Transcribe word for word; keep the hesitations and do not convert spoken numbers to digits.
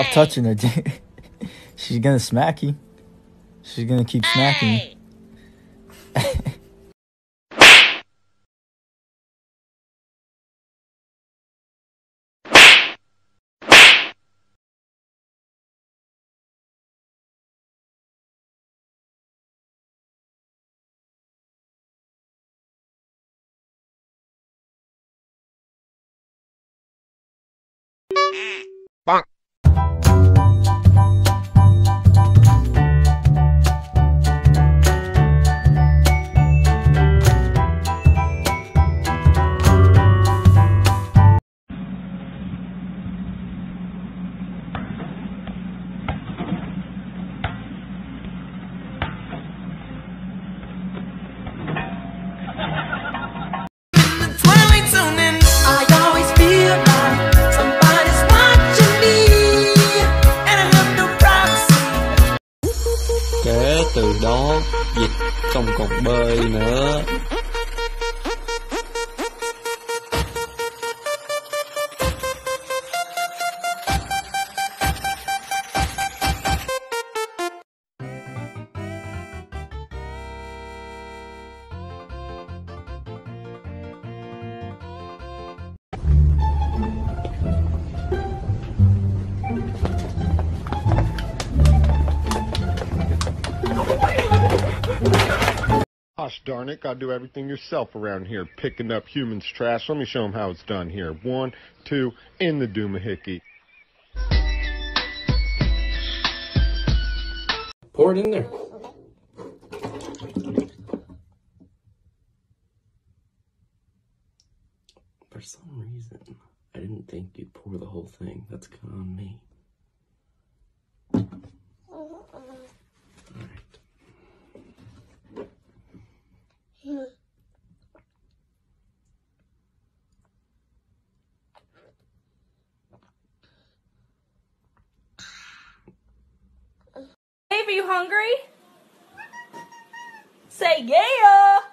Stop touching her, dude. She's gonna smack you. She's gonna keep smacking you. Bonk. Kể từ đó, vịt không còn bơi nữa. Gosh darn it, gotta do everything yourself around here, picking up humans' trash. Let me show them how it's done here. One, two, in the doomahickey. Pour it in there. For some reason, I didn't think you'd pour the whole thing. That's kind of on me. Dave, are you hungry? Say yeah!